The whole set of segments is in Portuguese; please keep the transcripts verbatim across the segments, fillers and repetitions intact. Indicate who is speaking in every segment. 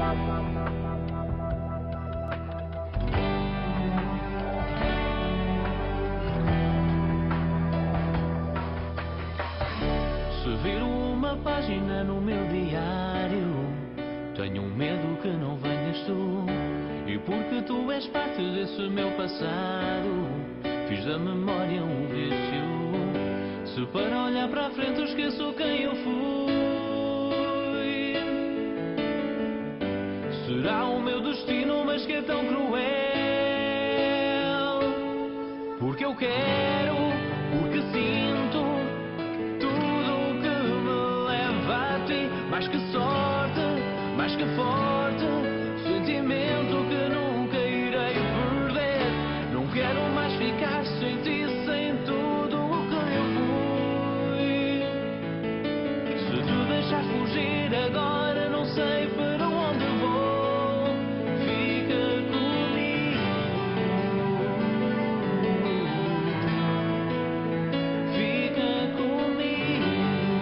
Speaker 1: Se viro uma página no meu diário, tenho um medo que não venhas tu. E porque tu és parte desse meu passado, fiz da memória um vício. Se para olhar para a frente esqueço quem eu fui, será o meu destino, mas que é tão cruel. Porque eu quero, porque sinto tudo o que me leva a ti. Mais que sorte, mais que forte, sentimento que nunca irei perder. Não quero mais ficar sem ti, sem tudo o que eu fui. Se tu deixas fugir agora, não sei para onde vou. Fica comigo, fica comigo.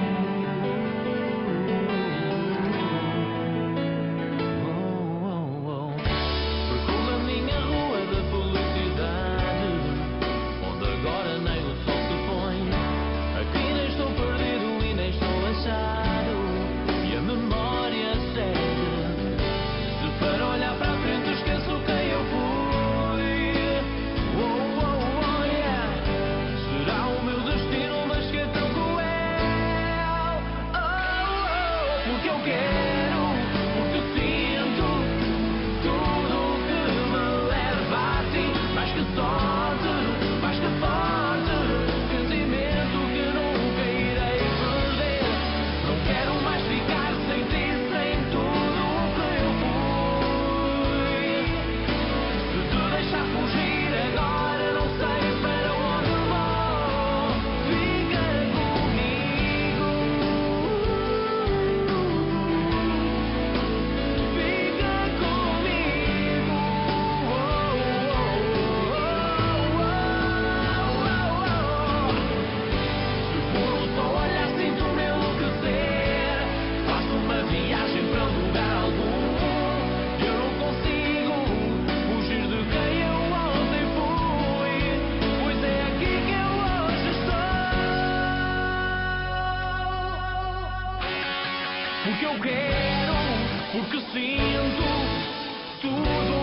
Speaker 1: Oh, oh, oh. Percorro a minha rua da felicidade, onde agora nem o sol se põe. Aqui nem estou perdido e nem estou achado, e a memória segue. Se para olhar para a frente esqueço quem eu fui. Oh, oh, oh, yeah. Será o meu destino, mas que é tão cruel. Oh, oh, porque eu quero, porque sinto tudo o que me leva a ti. Mais que sorte, mais que forte, sentimento que nunca irei perder. Não quero mais ficar sem ti, sem tudo o que eu fui. Se te deixar fugir agora, não sei para onde vou. Fica comigo, fica comigo. Oh, oh, oh, oh, oh, oh. Se for um só olhar, sinto-me enlouquecer. Faço uma viagem para lugar algum. Eu não consigo fugir de quem eu ontem fui, pois é aqui que eu hoje estou. Porque eu quero, porque sinto tudo